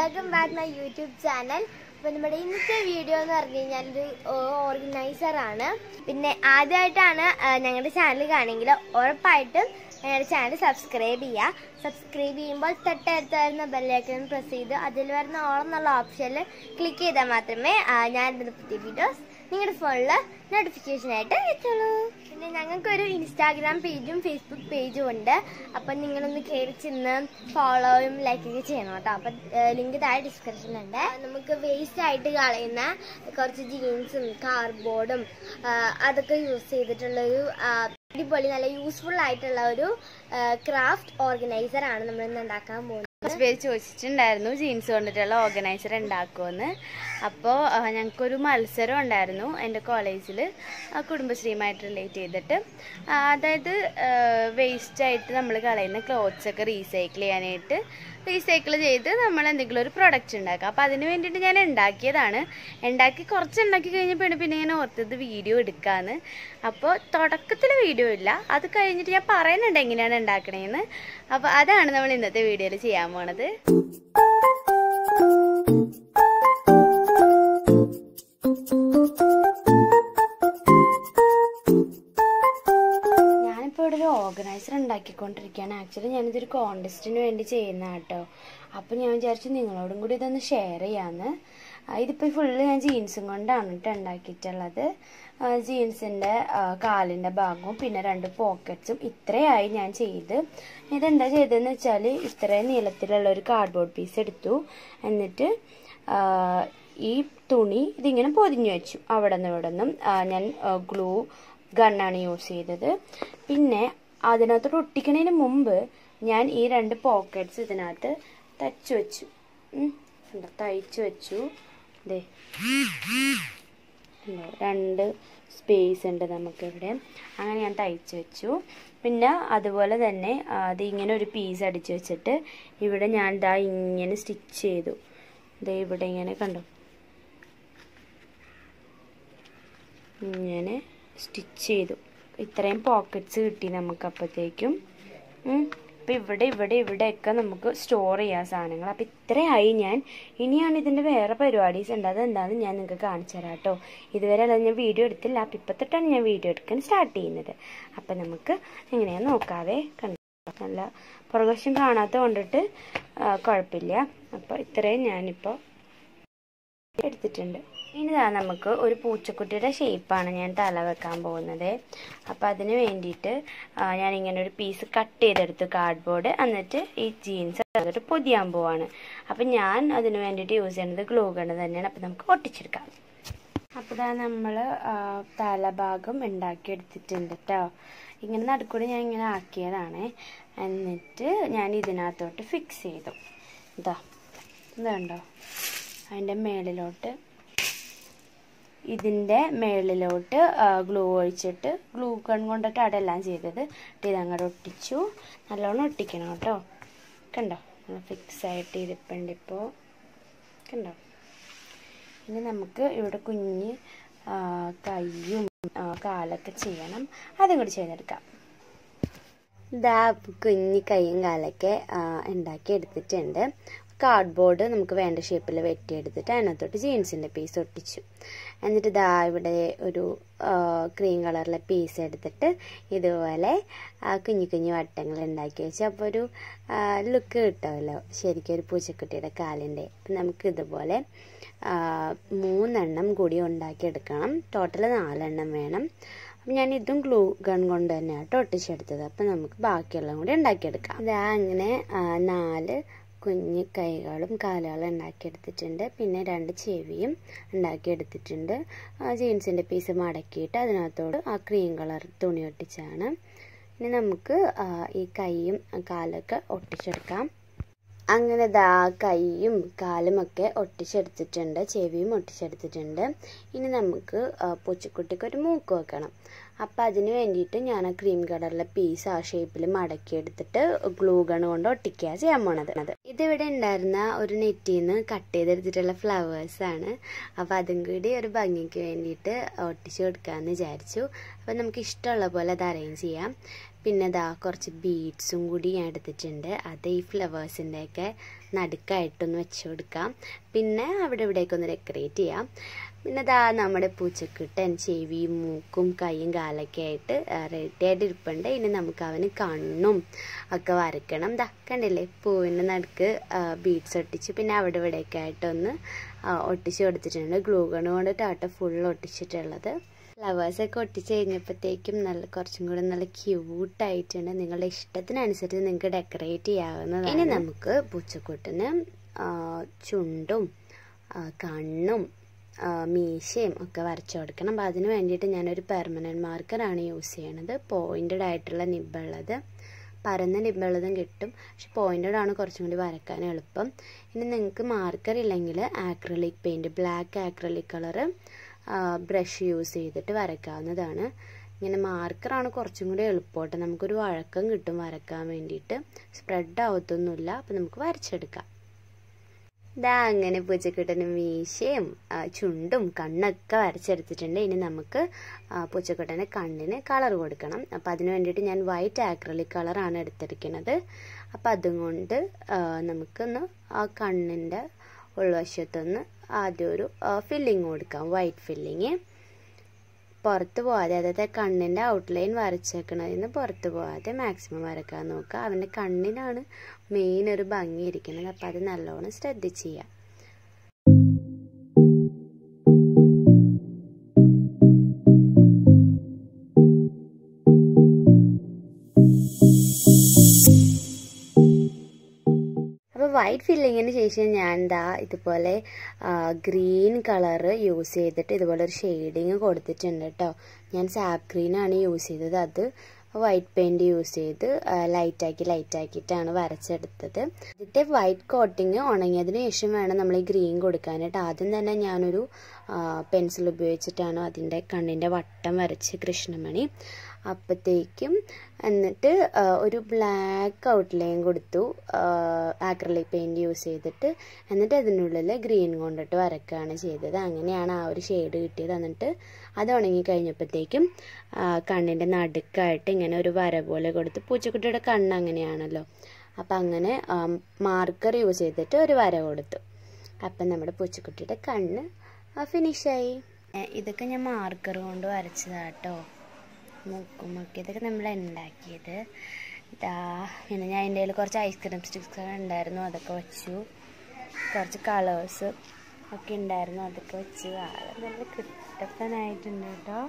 Welcome back to my YouTube channel. അപ്പോൾ നമ്മുടെ ഇന്നത്തെ വീഡിയോ എന്ന് പറഞ്ഞു കഴിഞ്ഞാൽ ഒരു ഓർഗനൈസർ ആണ്. പിന്നെ ആദ്യമായിട്ടാണ് ഞങ്ങളുടെ ചാനൽ കാണുമെങ്കിൽ ഉറപ്പായിട്ടും ഞങ്ങളുടെ ചാനൽ സബ്സ്ക്രൈബ് ചെയ്യുക. സബ്സ്ക്രൈബ് ചെയ്യുമ്പോൾ തൊട്ടടുത്ത് വരുന്ന ബെല്ലൈക്കൺ പ്രസ് ചെയ്ത് അതിൽ വരുന്ന ഓൾ എന്നുള്ള ഓപ്ഷനിൽ ക്ലിക്ക് ചെയ്താൽ മാത്രമേ ഞാനിടുന്ന പുതിയ വീഡിയോസ് നിങ്ങളുടെ ഫോണിൽ നോട്ടിഫിക്കേഷനായിട്ട് എത്തുള്ളൂ. പിന്നെ ഞങ്ങൾക്കൊരു ഇൻസ്റ്റാഗ്രാം പേജും ഫേസ്ബുക്ക് പേജും ഉണ്ട്. അപ്പം നിങ്ങളൊന്ന് കയറി ചെന്ന് ഫോളോയും ലൈക്കൊക്കെ ചെയ്യണം കേട്ടോ. അപ്പം ലിങ്ക് താഴെ ഡിസ്ക്രിപ്ഷനിലുണ്ട്. നമുക്ക് വേസ്റ്റ് ആയിട്ട് കളയുന്ന കുറച്ച് ജീൻസും കാർഡ്ബോർഡും അതൊക്കെ യൂസ് ചെയ്തിട്ടുള്ളൊരു അടിപൊളി നല്ല യൂസ്ഫുൾ ആയിട്ടുള്ള ഒരു ക്രാഫ്റ്റ് ഓർഗനൈസർ ആണ് നമ്മൾ ഇന്ന് ഉണ്ടാക്കാൻ പോകുന്നത്. കുറച്ച് പേര് ചോദിച്ചിട്ടുണ്ടായിരുന്നു ജീൻസ് കൊണ്ടിട്ടുള്ള ഓർഗനൈസർ ഉണ്ടാക്കുമെന്ന്. അപ്പോൾ ഞങ്ങൾക്കൊരു മത്സരം ഉണ്ടായിരുന്നു എൻ്റെ കോളേജിൽ കുടുംബശ്രീയുമായിട്ട് റിലേറ്റ് ചെയ്തിട്ട്. അതായത് വേസ്റ്റായിട്ട് നമ്മൾ കളയുന്ന ക്ലോത്ത്സൊക്കെ റീസൈക്കിൾ ചെയ്യാനായിട്ട് റീസൈക്കിൾ ചെയ്ത് നമ്മൾ എന്തെങ്കിലും ഒരു പ്രൊഡക്റ്റ് ഉണ്ടാക്കുക. അപ്പോൾ അതിന് വേണ്ടിയിട്ട് ഞാൻ ഉണ്ടാക്കിയതാണ്. കുറച്ച് ഉണ്ടാക്കി കഴിഞ്ഞപ്പോൾ പിന്നെ ഞാൻ ഓർത്തത് വീഡിയോ എടുക്കാമെന്ന്. അപ്പോൾ തുടക്കത്തിൽ വീഡിയോ ഇല്ല, അത് കഴിഞ്ഞിട്ട് ഞാൻ പറയുന്നുണ്ട് എങ്ങനെയാണ് ഉണ്ടാക്കണേന്ന്. അപ്പോൾ അതാണ് നമ്മൾ ഇന്നത്തെ വീഡിയോയിൽ ചെയ്യാൻ പോണത്. ഒരു ഓർഗനൈസർ ഉണ്ടാക്കിക്കൊണ്ടിരിക്കുകയാണ്. ആക്ച്വലി ഞാനിതൊരു കോൺടെസ്റ്റിന് വേണ്ടി ചെയ്യുന്ന കേട്ടോ. അപ്പം ഞാൻ വിചാരിച്ചു നിങ്ങളോടും കൂടി ഇതൊന്ന് ഷെയർ ചെയ്യാമെന്ന്. ഇതിപ്പോൾ ഫുള്ള് ഞാൻ ജീൻസും കൊണ്ടാണ് കേട്ടോ ഉണ്ടാക്കിയിട്ടുള്ളത്. ജീൻസിൻ്റെ കാലിൻ്റെ ഭാഗവും പിന്നെ 2 പോക്കറ്റ്സും ഇത്രയായി ഞാൻ ചെയ്ത്. ഇതെന്താ ചെയ്തതെന്ന് വെച്ചാൽ ഇത്രയും നീളത്തിലുള്ള ഒരു കാർഡ്ബോർഡ് പീസ് എടുത്തു. എന്നിട്ട് ഈ തുണി ഇതിങ്ങനെ പൊതിഞ്ഞു വെച്ചു. അവിടെ നിന്നും ഞാൻ ഗ്ലൂ ഗണ്ണാണ് യൂസ് ചെയ്തത്. പിന്നെ അതിനകത്തോട്ട് ഒട്ടിക്കണതിന് മുമ്പ് ഞാൻ ഈ 2 പോക്കറ്റ്സ് ഇതിനകത്ത് തയ്ച്ചു വെച്ചു. ദേ 2 സ്പേസ് ഉണ്ട് നമുക്കിവിടെ. അങ്ങനെ ഞാൻ തയ്ച്ചു വെച്ചു. പിന്നെ അതുപോലെ തന്നെ അത് ഇങ്ങനെ ഒരു പീസ് അടിച്ചു വെച്ചിട്ട് ഇവിടെ ഞാൻ ദാ ഇങ്ങനെ സ്റ്റിച്ച് ചെയ്തു. ദേ ഇവിടെ ഇങ്ങനെ കണ്ടോ, ഇങ്ങനെ സ്റ്റിച്ച് ചെയ്തു. ഇത്രയും പോക്കറ്റ്സ് കിട്ടി നമുക്ക് അപ്പോഴത്തേക്കും. അപ്പം ഇവിടെയൊക്കെ നമുക്ക് സ്റ്റോർ ചെയ്യാൻ സാധനങ്ങൾ. അപ്പം ഇത്രയായി ഞാൻ. ഇനിയാണ് ഇതിൻ്റെ വേറെ പരിപാടീസ് ഉണ്ട്. അതെന്താണെന്ന് ഞാൻ നിങ്ങൾക്ക് കാണിച്ചു തരാം കേട്ടോ. ഇതുവരെ അല്ലാതെ ഞാൻ വീഡിയോ എടുത്തില്ല. അപ്പം ഇപ്പോഴത്തൊട്ടാണ് ഞാൻ വീഡിയോ എടുക്കാൻ സ്റ്റാർട്ട് ചെയ്യുന്നത്. അപ്പം നമുക്ക് എങ്ങനെയാണെന്ന് നോക്കാവേ. കണ്ടു, നല്ല പുറകുവശം കാണാത്ത കൊണ്ടിട്ട് കുഴപ്പമില്ല. അപ്പോൾ ഇത്രയും ഞാനിപ്പോൾ എടുത്തിട്ടുണ്ട്. ഇനിതാ നമുക്ക് ഒരു പൂച്ചക്കുട്ടിയുടെ ഷേപ്പാണ് ഞാൻ തല വെക്കാൻ പോകുന്നത്. അപ്പം അതിന് വേണ്ടിയിട്ട് ഞാനിങ്ങനെ ഒരു പീസ് കട്ട് ചെയ്തെടുത്തു കാർഡ്ബോർഡ്. എന്നിട്ട് ഈ ജീൻസ് അതിട്ട് പൊതിയാൻ പോവാണ്. അപ്പം ഞാൻ അതിന് വേണ്ടിയിട്ട് യൂസ് ചെയ്യുന്നത് ഗ്ലൂ ഗണ്ണ് തന്നെയാണ്. അപ്പം നമുക്ക് ഒട്ടിച്ചെടുക്കാം. അപ്പോൾ ഇതാ നമ്മൾ തലഭാഗം ഉണ്ടാക്കിയെടുത്തിട്ടുണ്ട് കേട്ടോ. ഇങ്ങനെ നടുക്കൂടെ ഞാൻ ഇങ്ങനെ ആക്കിയതാണ്. എന്നിട്ട് ഞാൻ ഇതിനകത്തോട്ട് ഫിക്സ് ചെയ്തു. ഇതുണ്ടോ, അതിൻ്റെ മേളിലോട്ട് ഗ്ലൂ ഒഴിച്ചിട്ട് ഗ്ലൂ ഗൺ കൊണ്ടിട്ട് അതെല്ലാം ചെയ്തത് ഇതങ്ങോട്ട് ഒട്ടിച്ചു. നല്ലോണം ഒട്ടിക്കണം കേട്ടോ. കണ്ടോ, നല്ല ഫിക്സ് ആയിട്ട് ഇരിപ്പുണ്ട് ഇപ്പോൾ. കണ്ടോ, ഇനി നമുക്ക് ഇവിടെ കുഞ്ഞ് കൈയും കാലൊക്കെ ചെയ്യണം. അതും കൂടി ചെയ്തെടുക്കാം. ഇതാ കുഞ്ഞ് കൈയും കാലൊക്കെ ഉണ്ടാക്കി എടുത്തിട്ടുണ്ട്. കാർഡ്ബോർഡ് നമുക്ക് വേണ്ട ഷേപ്പിൽ വെട്ടിയെടുത്തിട്ട് അതിനകത്തോട്ട് ജീൻസിൻ്റെ പീസ് ഒട്ടിച്ചു. എന്നിട്ട് ഇതാ ഇവിടെ ഒരു ക്രീം കളറിലെ പീസ് എടുത്തിട്ട് ഇതുപോലെ കുഞ്ഞു വട്ടങ്ങൾ ഉണ്ടാക്കി വെച്ചു. അപ്പോൾ ഒരു ലുക്ക് കിട്ടുമല്ലോ ശരിക്കും ഒരു പൂച്ചക്കുട്ടിയുടെ കാലിൻ്റെ. അപ്പം നമുക്ക് ഇതുപോലെ 3 കൂടി ഉണ്ടാക്കിയെടുക്കണം. ടോട്ടൽ 4 വേണം. അപ്പം ഞാൻ ഇതും ഗ്ലൂ ഗൺ കൊണ്ട് തന്നെയാണ് ഒട്ടിച്ചെടുത്തത്. അപ്പം നമുക്ക് ബാക്കിയെല്ലാം കൂടി ഉണ്ടാക്കിയെടുക്കാം. ഇതാ അങ്ങനെ 4 കുഞ്ഞ് കൈകളും കാലുകളും ഉണ്ടാക്കിയെടുത്തിട്ടുണ്ട്. പിന്നെ 2 ചെവിയും ഉണ്ടാക്കിയെടുത്തിട്ടുണ്ട്. ജീൻസിൻ്റെ പീസ് മടക്കിയിട്ട് അതിനകത്തോട് ആ ക്രീം കളർ തുണി ഒട്ടിച്ചാണ്. ഇനി നമുക്ക് ഈ കൈയും കാലൊക്കെ ഒട്ടിച്ചെടുക്കാം. അങ്ങനെ കൈയും കാലുമൊക്കെ ഒട്ടിച്ചെടുത്തിട്ടുണ്ട്, ചെവിയും ഒട്ടിച്ചെടുത്തിട്ടുണ്ട്. ഇനി നമുക്ക് പൂച്ചക്കുട്ടിക്ക് ഒരു മൂക്ക് വെക്കണം. അപ്പം അതിന് വേണ്ടിയിട്ട് ഞാൻ ആ ക്രീം കളറിലെ പീസ് ആ ഷേപ്പിൽ മടക്കിയെടുത്തിട്ട് ഗ്ലൂ ഗൺ കൊണ്ട് ഒട്ടിക്കുക ചെയ്യാൻ പോണത്. ഇതിവിടെ ഉണ്ടായിരുന്ന ഒരു നെറ്റിൽ നിന്ന് കട്ട് ചെയ്തെടുത്തിട്ടുള്ള ഫ്ലവേഴ്സാണ്. അപ്പോൾ അതും കൂടി ഒരു ഭംഗിക്ക് വേണ്ടിയിട്ട് ഒട്ടിച്ചു കൊടുക്കാമെന്ന് വിചാരിച്ചു. അപ്പം നമുക്ക് ഇഷ്ടമുള്ള പോലെ അത് അറേഞ്ച് ചെയ്യാം. പിന്നെ ഇതാ കുറച്ച് ബീഡ്സും കൂടി ഞാൻ എടുത്തിട്ടുണ്ട്. അത് ഈ ഫ്ലവേഴ്സിൻ്റെയൊക്കെ നടുക്കായിട്ടൊന്ന് വെച്ച് കൊടുക്കാം. പിന്നെ അവിടെ ഇവിടെയൊക്കെ ഒന്ന് ഡെക്കറേറ്റ് ചെയ്യാം. പിന്നെ ഇതാ നമ്മുടെ പൂച്ചക്കുട്ടൻ ചെവിയും മൂക്കും കൈയും കാലൊക്കെ ആയിട്ട് റെഡി ആയിട്ട് ഇരിപ്പുണ്ട്. ഇനി നമുക്ക് അവന് കണ്ണും ഒക്കെ വരയ്ക്കണം. ദാ കണ്ടില്ലേ, പൂവിൻ്റെ നടുക്ക് ബീഡ്സ് ഒട്ടിച്ച് പിന്നെ അവിടെ ഇവിടെയൊക്കെ ആയിട്ടൊന്ന് ഒട്ടിച്ച് കൊടുത്തിട്ടുണ്ട്. ഗ്ലൂ ഗൺ കൊണ്ടിട്ടാട്ടോ ഫുൾ ഒട്ടിച്ചിട്ടുള്ളത്. ഫ്ലവേഴ്സൊക്കെ ഒട്ടിച്ച് കഴിഞ്ഞപ്പോഴത്തേക്കും കുറച്ചും കൂടെ നല്ല ക്യൂട്ടായിട്ടുണ്ട്. നിങ്ങളുടെ ഇഷ്ടത്തിനനുസരിച്ച് നിങ്ങൾക്ക് ഡെക്കറേറ്റ് ചെയ്യാവുന്നതാണ്. ഇനി നമുക്ക് പൂച്ചക്കുട്ടന് ചുണ്ടും കണ്ണും മീശയും ഒക്കെ വരച്ചു കൊടുക്കണം. അപ്പോൾ അതിന് വേണ്ടിയിട്ട് ഞാനൊരു പെർമനൻറ്റ് മാർക്കറാണ് യൂസ് ചെയ്യണത്. പോയിൻറ്റഡ് ആയിട്ടുള്ള നിബ്ബുള്ളത്, പരന്ന നിബ്ബുള്ളതും കിട്ടും, പക്ഷെ പോയിൻറ്റഡ് ആണ് കുറച്ചും കൂടി വരക്കാൻ എളുപ്പം. ഇനി നിങ്ങൾക്ക് മാർക്കർ ഇല്ലെങ്കിൽ acrylic paint, black acrylic colour brush use ചെയ്തിട്ട് വരയ്ക്കാവുന്നതാണ്. ഇങ്ങനെ മാർക്കറാണ് കുറച്ചും കൂടി എളുപ്പമായിട്ട്, നമുക്കൊരു വഴക്കം കിട്ടും വരക്കാൻ വേണ്ടിയിട്ട്. സ്പ്രെഡ് ആവത്തൊന്നുമില്ല. അപ്പോൾ നമുക്ക് വരച്ചെടുക്കാം. ഇതാ അങ്ങനെ പൂച്ചക്കുട്ടനും മീശയും ചുണ്ടും കണ്ണൊക്കെ വരച്ചെടുത്തിട്ടുണ്ട്. ഇനി നമുക്ക് പൂച്ചക്കുട്ടൻ്റെ കണ്ണിന് കളർ കൊടുക്കണം. അപ്പോൾ അതിന് വേണ്ടിയിട്ട് ഞാൻ വൈറ്റ് ആക്രിലിക് കളറാണ് എടുത്തിരിക്കുന്നത്. അപ്പോൾ അതും കൊണ്ട് നമുക്കൊന്ന് ആ കണ്ണിൻ്റെ ഉൾവശത്തൊന്ന് ആദ്യം ഒരു ഫില്ലിങ് കൊടുക്കാം. വൈറ്റ് ഫില്ലിങ് പുറത്ത് പോകാതെ, അതായത് കണ്ണിൻ്റെ ഔട്ട്ലൈൻ വരച്ചേക്കണതിൽ നിന്ന് പുറത്ത് പോകാതെ മാക്സിമം വരക്കാൻ നോക്കുക. അവൻ്റെ കണ്ണിനാണ് മെയിൻ ഒരു ഭംഗി ഇരിക്കുന്നത്. അപ്പം അത് നല്ലോണം ശ്രദ്ധിച്ച് ചെയ്യാം. വൈറ്റ് ഫില്ലിങ്ങിന് ശേഷം ഞാൻ ഇതുപോലെ ഗ്രീൻ കളറ് യൂസ് ചെയ്തിട്ട് ഇതുപോലെ ഒരു ഷെയ്ഡിങ് കൊടുത്തിട്ടുണ്ട് കേട്ടോ. ഞാൻ സാപ്പ് ഗ്രീനാണ് യൂസ് ചെയ്തത്. അത് വൈറ്റ് പെയിൻറ് യൂസ് ചെയ്ത് ലൈറ്റാക്കിയിട്ടാണ് വരച്ചെടുത്തത്. ഇതിൻ്റെ വൈറ്റ് കോട്ടിങ് ഉണങ്ങിയതിന് ശേഷം വേണം നമ്മൾ ഈ ഗ്രീൻ കൊടുക്കാനായിട്ട്. ആദ്യം തന്നെ ഞാനൊരു പെൻസിൽ ഉപയോഗിച്ചിട്ടാണ് അതിൻ്റെ കണ്ണിൻ്റെ വട്ടം വരച്ച് കൃഷ്ണമണി. അപ്പോഴത്തേക്കും എന്നിട്ട് ഒരു ബ്ലാക്ക് ഔട്ട്ലൈൻ കൊടുത്തു ആക്രിലിക് പെയിൻറ് യൂസ് ചെയ്തിട്ട്. എന്നിട്ട് അതിനുള്ളിൽ ഗ്രീൻ കൊണ്ടിട്ട് വരക്കുകയാണ് ചെയ്തത്. അങ്ങനെയാണ് ആ ഒരു ഷെയ്ഡ് കിട്ടിയത്. എന്നിട്ട് അത് ഉണങ്ങി കഴിഞ്ഞപ്പോഴത്തേക്കും കണ്ണിൻ്റെ നടുക്കായിട്ട് ഇങ്ങനെ ഒരു വര പോലെ കൊടുത്തു. പൂച്ചക്കുട്ടിയുടെ കണ്ണ് അങ്ങനെയാണല്ലോ. അപ്പം അങ്ങനെ മാർക്കർ യൂസ് ചെയ്തിട്ട് ഒരു വര കൊടുത്തു. അപ്പം നമ്മുടെ പൂച്ചക്കുട്ടിയുടെ കണ്ണ് ഫിനിഷായി. ഇതൊക്കെ ഞാൻ മാർക്കർ കൊണ്ട് വരച്ചതാട്ടോ. മൂക്കുമൊക്കെ ഇതൊക്കെ നമ്മൾ ഉണ്ടാക്കിയത്. പിന്നെ ഞാൻ എൻ്റെ കയ്യിൽ കുറച്ച് ഐസ്ക്രീം സ്റ്റിക്സ് ഉണ്ടായിരുന്നു, അതൊക്കെ വെച്ചു. കുറച്ച് കളേഴ്സ് ഒക്കെ ഉണ്ടായിരുന്നു, അതൊക്കെ വെച്ചു. നല്ല കിട്ടപ്പനായിട്ടുണ്ട് കേട്ടോ.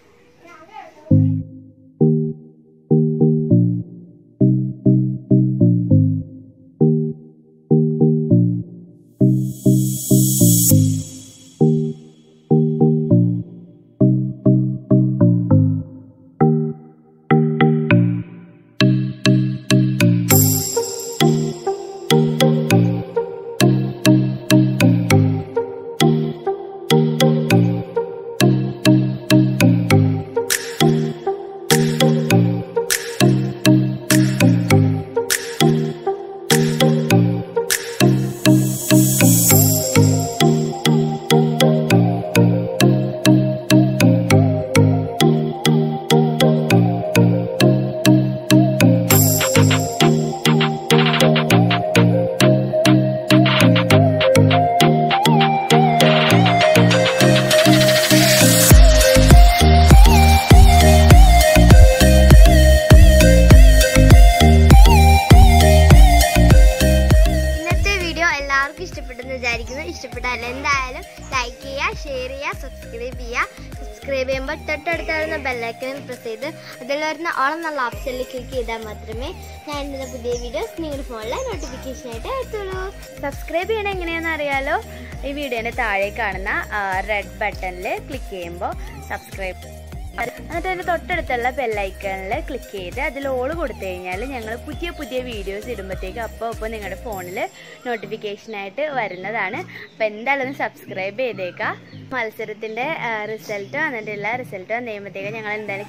ഇഷ്ടപ്പെട്ടാൽ എന്തായാലും ലൈക്ക് ചെയ്യുക, ഷെയർ ചെയ്യുക, സബ്സ്ക്രൈബ് ചെയ്യുക. സബ്സ്ക്രൈബ് ചെയ്യുമ്പോൾ തൊട്ടടുത്തുള്ള ബെല്ലൈക്കൺ പ്രസ് ചെയ്ത് അതിൽ വരുന്ന ഓൾ എന്നുള്ള ഓപ്ഷനിൽ ക്ലിക്ക് ചെയ്താൽ മാത്രമേ ഞാൻ ഇടുന്ന പുതിയ വീഡിയോസ് നിങ്ങളുടെ ഫോണിലെ നോട്ടിഫിക്കേഷനായിട്ട് എത്തുള്ളൂ. സബ്സ്ക്രൈബ് ചെയ്യണം എങ്ങനെയാണെന്ന് അറിയാലോ. ഈ വീഡിയോൻ്റെ താഴെ കാണുന്ന റെഡ് ബട്ടണിൽ ക്ലിക്ക് ചെയ്യുമ്പോൾ സബ്സ്ക്രൈബ്, എന്നിട്ട് അതിൻ്റെ തൊട്ടടുത്തുള്ള ബെല്ലൈക്കണിൽ ക്ലിക്ക് ചെയ്ത് അതിൽ ഓൾ കൊടുത്തു കഴിഞ്ഞാൽ ഞങ്ങൾ പുതിയ പുതിയ വീഡിയോസ് ഇടുമ്പോഴത്തേക്ക് അപ്പോൾ നിങ്ങളുടെ ഫോണിൽ നോട്ടിഫിക്കേഷനായിട്ട് വരുന്നതാണ്. അപ്പോൾ എന്തായാലും ഒന്ന് സബ്സ്ക്രൈബ് ചെയ്തേക്കാം. മത്സരത്തിൻ്റെ റിസൾട്ട് വന്നിട്ടില്ല. റിസൾട്ട് വന്നു കഴിയുമ്പോഴത്തേക്ക് ഞങ്ങൾ എന്തായാലും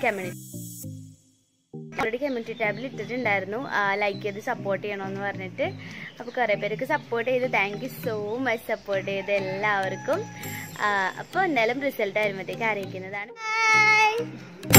കമ്മ്യൂണിറ്റി ടാബിൽ ഇട്ടിട്ടുണ്ടായിരുന്നു ലൈക്ക് ചെയ്ത് സപ്പോർട്ട് ചെയ്യണമെന്ന് പറഞ്ഞിട്ട്. അപ്പോൾ കുറേ പേർക്ക് സപ്പോർട്ട് ചെയ്ത് thank you so much support ചെയ്ത് എല്ലാവർക്കും. അപ്പോൾ എന്തായാലും റിസൾട്ട് വരുമ്പോഴത്തേക്ക് അറിയിക്കുന്നതാണ്.